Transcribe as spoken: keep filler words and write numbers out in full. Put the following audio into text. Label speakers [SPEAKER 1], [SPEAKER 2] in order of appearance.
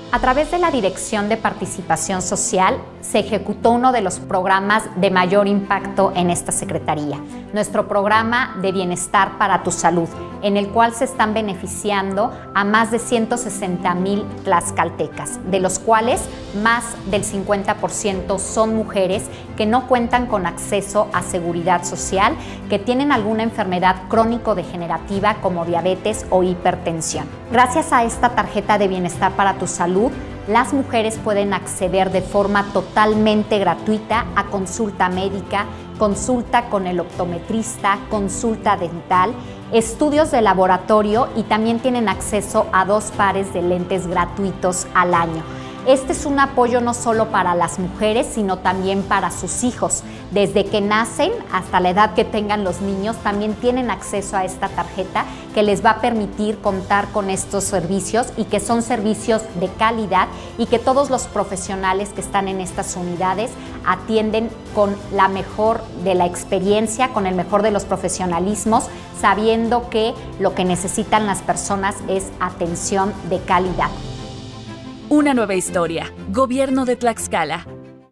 [SPEAKER 1] A través de la Dirección de Participación Social se ejecutó uno de los programas de mayor impacto en esta Secretaría, nuestro programa de Bienestar para tu Salud, en el cual se están beneficiando a más de ciento sesenta mil tlaxcaltecas, de los cuales más del cincuenta por ciento son mujeres que no cuentan con acceso a seguridad social, que tienen alguna enfermedad crónico-degenerativa como diabetes o hipertensión. Gracias a esta tarjeta de Bienestar para tu Salud, las mujeres pueden acceder de forma totalmente gratuita a consulta médica, consulta con el optometrista, consulta dental, estudios de laboratorio y también tienen acceso a dos pares de lentes gratuitos al año. Este es un apoyo no solo para las mujeres, sino también para sus hijos. Desde que nacen hasta la edad que tengan los niños, también tienen acceso a esta tarjeta que les va a permitir contar con estos servicios y que son servicios de calidad y que todos los profesionales que están en estas unidades atienden con la mejor de la experiencia, con el mejor de los profesionalismos, sabiendo que lo que necesitan las personas es atención de calidad.
[SPEAKER 2] Una nueva historia. Gobierno de Tlaxcala.